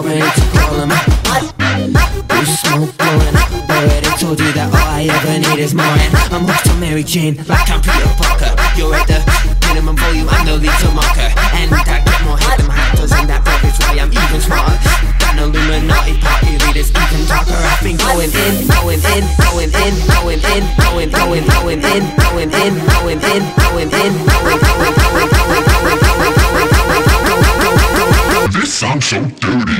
ready to call them. You smoke blowing up, already told you that all I ever need is more. And I'm hooked on Mary Jane, like I'm Peter Parker. You're at the minimum volume, I'm no lethal marker. And I get more hit them hackers, and that is why I'm even smarter than Illuminati party leaders, even darker. I've been going in, going in, going in, going in, going, going, going in, going in, going in, going in, going, going, going, going, going, going, going, going. This sounds so dirty.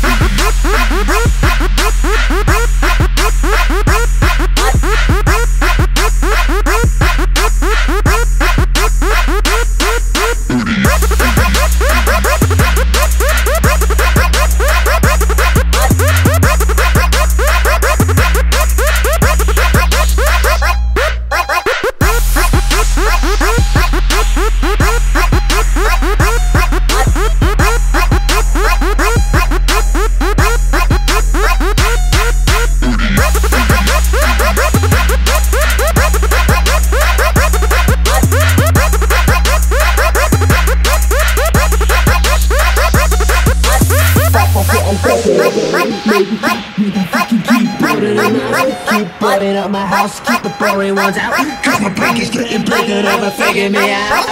Keep putting up my house, keep the boring ones out, cause my brain is getting bigger, never figure me out.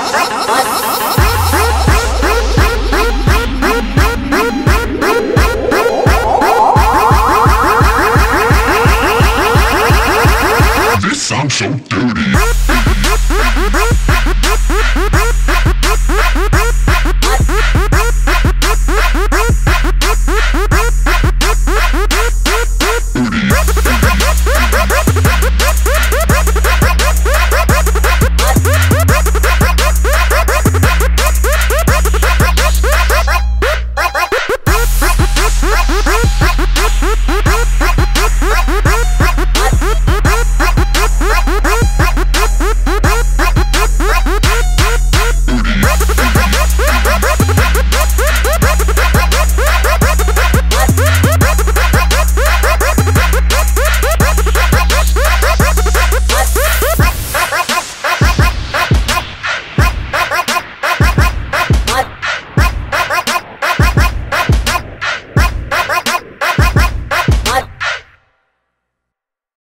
This sounds so dirty.